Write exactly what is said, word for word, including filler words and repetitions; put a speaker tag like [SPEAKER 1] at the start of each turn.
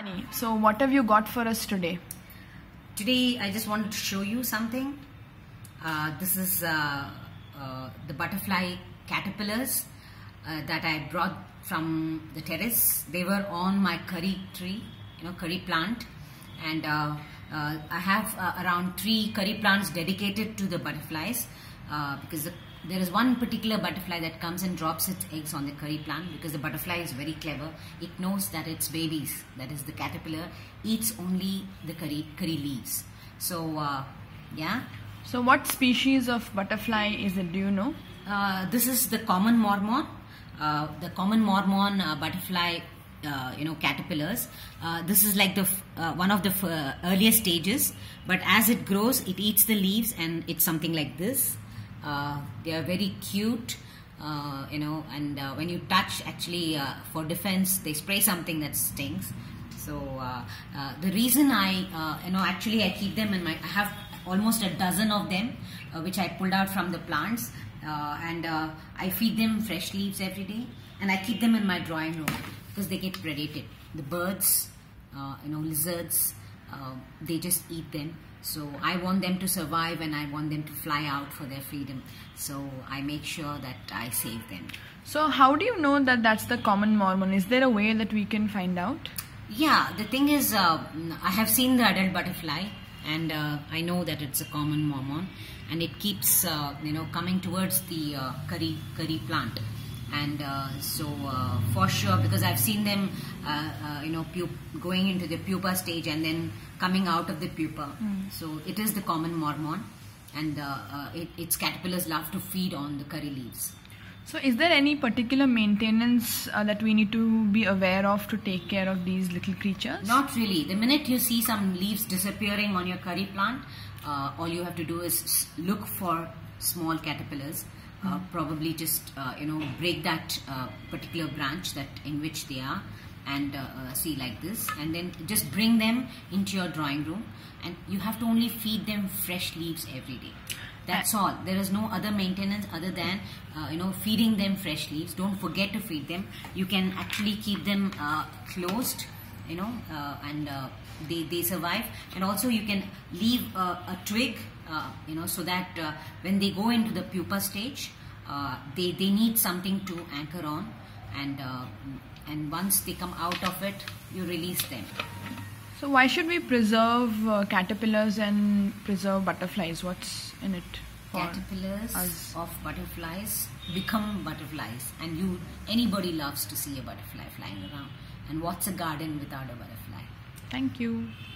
[SPEAKER 1] So what have you got for us today?
[SPEAKER 2] Today I just wanted to show you something. Uh, this is uh, uh, the butterfly caterpillars uh, that I brought from the terrace. They were on my curry tree, you know, curry plant, and uh, uh, I have uh, around three curry plants dedicated to the butterflies uh, because the there is one particular butterfly that comes and drops its eggs on the curry plant because the butterfly is very clever. It knows that its babies, that is the caterpillar, eats only the curry, curry leaves. So, uh, yeah.
[SPEAKER 1] So what species of butterfly is it, do you know?
[SPEAKER 2] Uh, this is the common mormon. Uh, the common mormon uh, butterfly, uh, you know, caterpillars. Uh, this is like the uh, one of the uh, earliest stages. But as it grows, it eats the leaves and it's something like this. Uh, they are very cute, uh, you know, and uh, when you touch, actually uh, for defense, they spray something that stings. So uh, uh, the reason I, uh, you know, actually I keep them in my, I have almost a dozen of them, uh, which I pulled out from the plants, uh, and uh, I feed them fresh leaves every day, and I keep them in my drawing room because they get predated. The birds, uh, you know, lizards, uh, they just eat them. So I want them to survive and I want them to fly out for their freedom. So I make sure that I save them.
[SPEAKER 1] So how do you know that that's the common mormon? Is there a way that we can find out?
[SPEAKER 2] Yeah, the thing is, uh, I have seen the adult butterfly and uh, I know that it's a common mormon, and it keeps, uh, you know, coming towards the uh, curry, curry plant. And uh, so uh, for sure, because I've seen them, uh, uh, you know, going into the pupa stage and then coming out of the pupa. Mm. So it is the common mormon, and uh, uh, it, its caterpillars love to feed on the curry leaves.
[SPEAKER 1] So is there any particular maintenance uh, that we need to be aware of to take care of these little creatures?
[SPEAKER 2] Not really. The minute you see some leaves disappearing on your curry plant, uh, all you have to do is look for small caterpillars. Uh, probably just uh, you know, break that uh, particular branch that in which they are, and uh, uh, see like this, and then just bring them into your drawing room, and you have to only feed them fresh leaves every day. That's all. There is no other maintenance other than uh, you know, feeding them fresh leaves. Don't forget to feed them. You can actually keep them uh, closed, you know, uh, and uh, they, they survive. And also you can leave uh, a twig, uh, you know, so that uh, when they go into the pupa stage, uh, they, they need something to anchor on, and uh, and once they come out of it, you release them.
[SPEAKER 1] So why should we preserve uh, caterpillars and preserve butterflies? What's in it for
[SPEAKER 2] Caterpillars
[SPEAKER 1] us?
[SPEAKER 2] Of butterflies become butterflies, and you anybody loves to see a butterfly flying around. And what's a garden without a butterfly?
[SPEAKER 1] Thank you.